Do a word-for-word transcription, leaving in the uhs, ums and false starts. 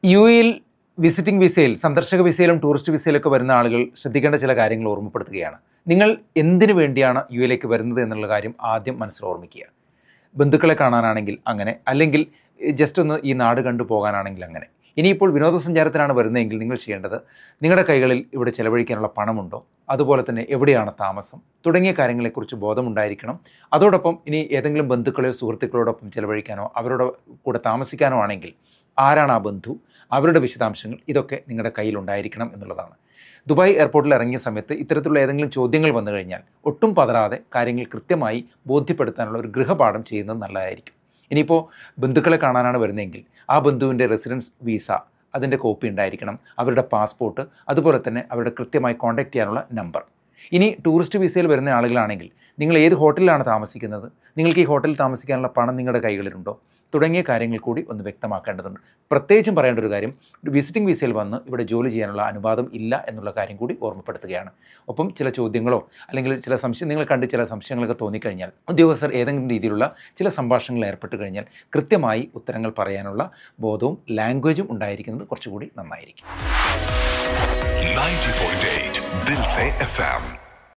U എയിൽ visiting വിസയിൽ, സന്ദർശക വിസയിലും ടൂറിസ്റ്റ് വിസയിലൊക്കെ വരുന്ന ആളുകൾ ശ്രദ്ധിക്കേണ്ട ചില കാര്യങ്ങൾ ഓർമ്മപ്പെടുത്തുകയാണ്. നിങ്ങൾ എന്തിനു വേണ്ടിയാണ് യു എയിലേക്ക് വരുന്നത് എന്നുള്ള കാര്യം ആദ്യം മനസ്സിൽ ഓർമ്മിക്കുക. ബന്ധുക്കളെ കാണാനാണെങ്കിൽ അങ്ങനെ, അല്ലെങ്കിൽ ജസ്റ്റ് ഒന്ന് ഈ നാട് കണ്ടു പോകാനാണെങ്കിൽ അങ്ങനെ. ഇനിയിപ്പോൾ വിനോദസഞ്ചാരത്തിനാണ് വരുന്നതെങ്കിൽ നിങ്ങൾ ചെയ്യേണ്ടത്, നിങ്ങളുടെ കൈകളിൽ ഇവിടെ ചിലവഴിക്കാനുള്ള പണമുണ്ടോ, അതുപോലെ തന്നെ എവിടെയാണ് താമസം തുടങ്ങിയ കാര്യങ്ങളെക്കുറിച്ച് ബോധമുണ്ടായിരിക്കണം. അതോടൊപ്പം ഇനി ഏതെങ്കിലും ബന്ധുക്കളെയോ സുഹൃത്തുക്കളോടൊപ്പം ചിലവഴിക്കാനോ അവരുടെ കൂടെ താമസിക്കാനോ ആണെങ്കിൽ ആരാണ് ആ ബന്ധു, അവരുടെ വിശദാംശങ്ങൾ ഇതൊക്കെ നിങ്ങളുടെ കയ്യിലുണ്ടായിരിക്കണം എന്നുള്ളതാണ്. ദുബായ് എയർപോർട്ടിൽ ഇറങ്ങിയ സമയത്ത് ഇത്തരത്തിലുള്ള ഏതെങ്കിലും ചോദ്യങ്ങൾ വന്നു കഴിഞ്ഞാൽ ഒട്ടും പതറാതെ കാര്യങ്ങൾ കൃത്യമായി ബോധ്യപ്പെടുത്താനുള്ള ഒരു ഗൃഹപാഠം ചെയ്യുന്നത് നല്ലതായിരിക്കും. ഇനിയിപ്പോൾ ബന്ധുക്കളെ കാണാനാണ് വരുന്നതെങ്കിൽ ആ ബന്ധുവിൻ്റെ റെസിഡൻസ് വീസ, അതിൻ്റെ കോപ്പി ഉണ്ടായിരിക്കണം, അവരുടെ പാസ്പോർട്ട്, അതുപോലെ തന്നെ അവരുടെ കൃത്യമായി കോൺടാക്റ്റ് ചെയ്യാനുള്ള നമ്പർ. ഇനി ടൂറിസ്റ്റ് വിസയിൽ വരുന്ന ആളുകളാണെങ്കിൽ നിങ്ങൾ ഏത് ഹോട്ടലിലാണ് താമസിക്കുന്നത്, നിങ്ങൾക്ക് ഈ ഹോട്ടലിൽ താമസിക്കാനുള്ള പണം നിങ്ങളുടെ കൈകളിലുണ്ടോ തുടങ്ങിയ കാര്യങ്ങൾ കൂടി ഒന്ന് വ്യക്തമാക്കേണ്ടതുണ്ട്. പ്രത്യേകിച്ചും പറയേണ്ട ഒരു കാര്യം, വിസിറ്റിംഗ് വിസയിൽ വന്ന് ഇവിടെ ജോലി ചെയ്യാനുള്ള അനുവാദം ഇല്ല എന്നുള്ള കാര്യം കൂടി ഓർമ്മപ്പെടുത്തുകയാണ്. ഒപ്പം ചില ചോദ്യങ്ങളോ അല്ലെങ്കിൽ ചില സംശയം നിങ്ങൾ കണ്ട് ചില സംശയങ്ങളൊക്കെ തോന്നിക്കഴിഞ്ഞാൽ ഉദ്യോഗസ്ഥർ ഏതെങ്കിലും രീതിയിലുള്ള ചില സംഭാഷണങ്ങൾ ഏർപ്പെട്ട് കഴിഞ്ഞാൽ കൃത്യമായി ഉത്തരങ്ങൾ പറയാനുള്ള ബോധവും ലാംഗ്വേജും ഉണ്ടായിരിക്കുന്നത് കുറച്ചുകൂടി നന്നായിരിക്കും. ninety point eight Dil Se F M